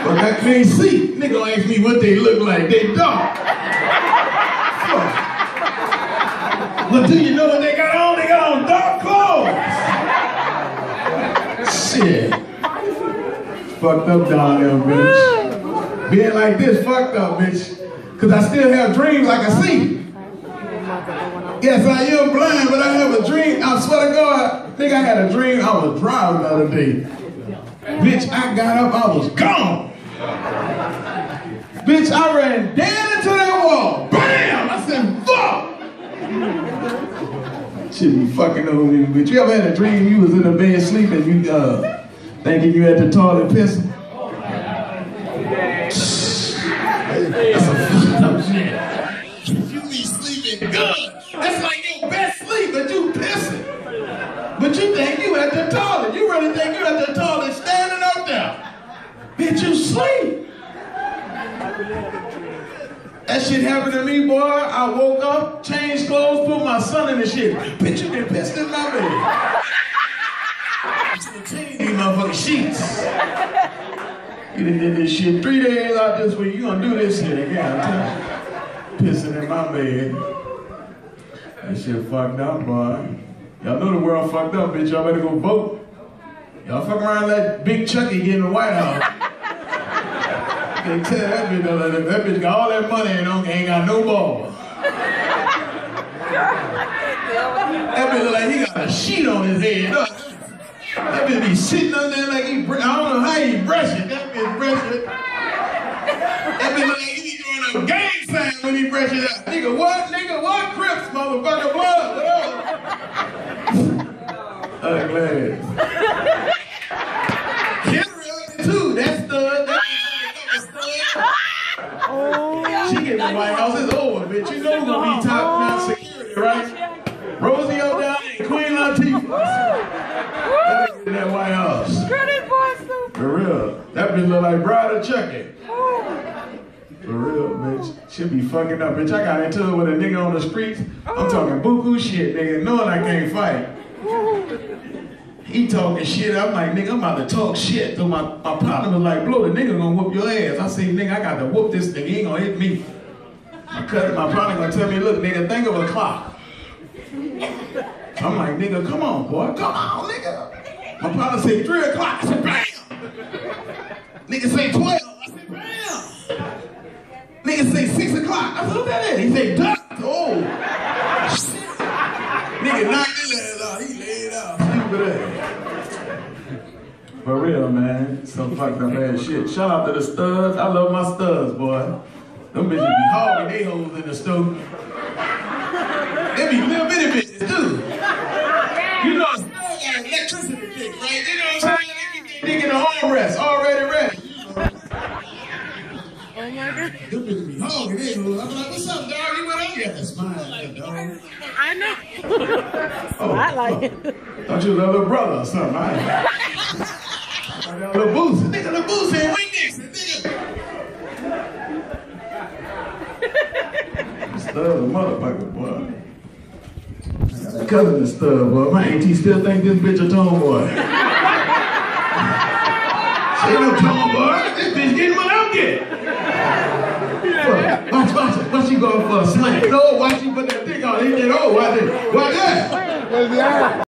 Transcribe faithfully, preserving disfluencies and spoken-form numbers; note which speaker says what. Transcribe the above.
Speaker 1: I can't see. Nigga ask me what they look like. They dark. But do you know what they got on? They got on dark clothes. Shit. Fucked up down there, bitch. Being like this, fucked up, bitch. Cause I still have dreams I can see. Yes, I am blind, but I have a dream. I swear to God, I think I had a dream I was driving the other day. Bitch, I got up, I was gone. Bitch, I ran dead into that wall. Bam! I said, fuck! Should be fucking over me, bitch. You ever had a dream you was in the bed sleeping, you uh, thinking you at the toilet pissing? That's some fucked up shit. You be sleeping good. That's like your best sleep, but you pissing. But you think you at the toilet. You really think you at the toilet standing up there. Bitch, you sleep. That shit happened to me, boy. I woke up, changed clothes, put my son in the shit. Bitch, you been pissed in my bed. I'm still changing these motherfucking sheets. You done did this shit three days out this week. You gonna do this shit again. Pissing in my bed. That shit fucked up, boy. Y'all know the world fucked up, bitch. Y'all better go vote. Y'all fuck around and let Big Chucky get in the White House. They tell that bitch, that, that bitch got all that money and ain't got no ball. That bitch look like he got a sheet on his head. Look. That bitch be sitting up there like he, I don't know how he brush it. That bitch brush it. That bitch look like he be doing a gang sign when he brush it out. Nigga, what? Nigga, what? Crips, motherfucker, blood, what up? Ugly. Kendra too, that's stud. That bitch stud. She get in the White House, it's over, bitch. You know who's gonna be top notch security, right? Rosie O'Donnell and Queen Latifah. In that White House. For real. That bitch look like Bride of Chucky. For real, bitch. She be fucking up, bitch. I got into it with a nigga on the streets. I'm talking buku shit, nigga, knowing I can't fight. He talking shit. I'm like, nigga, I'm about to talk shit. So my, my partner was like, Blow, the nigga gonna whoop your ass. I say, nigga, I got to whoop this nigga. He ain't gonna hit me. I cut it. My partner gonna tell me, look, nigga, think of a clock. I'm like, nigga, come on, boy. Come on, nigga. My partner say three o'clock. I said, bam! Nigga say twelve. I said, bam! Nigga say six o'clock. I said, what that is? He say, duck. Oh, shit. Nigga knocked his ass out. He laid out. Stupid ass. For real, man. Some fucked up ass shit. Shout out to the studs. I love my studs, boy. Them bitches be hogging they hoes in the stove. They be little bitty bitches, too. You know, studs got electricity dick, right? You know what I'm saying? They keep their dick in the armrest, already ready.
Speaker 2: Oh my God.
Speaker 1: Them bitches be hogging they hoes. I'm like, what's up, dog? You went on yet? That's mine, dog.
Speaker 2: I know.
Speaker 1: Oh,
Speaker 2: I like it.
Speaker 1: Thought you was a little brother or something. I got a little boost. Nigga, the boost ain't wing next. Nigga. Stud, motherfucker, boy. I got a cousin that's stud, boy. My auntie still think this bitch a tomboy. She ain't no tomboy. This bitch getting what I'm getting. Watch, watch it. Watch you going for a slant. No, watch you put that dick on. He get old. Watch it. Watch that.